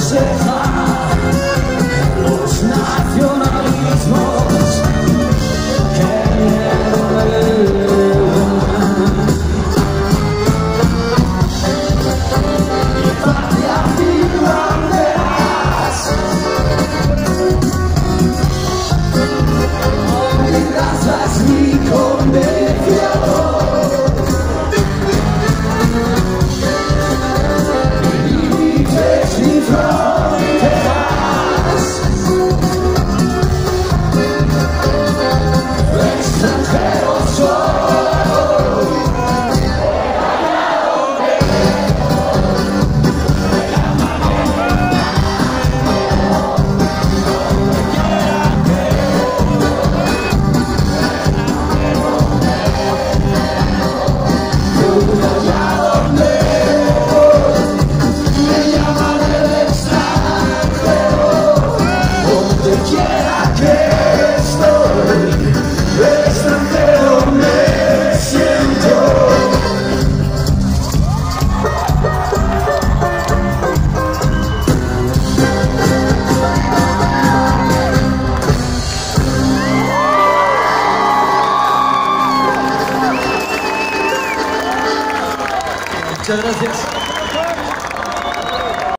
cejan los nacionalismos que miedo me dan. Mi patria, mis banderas, mi raza es mi convicción. Muchas gracias.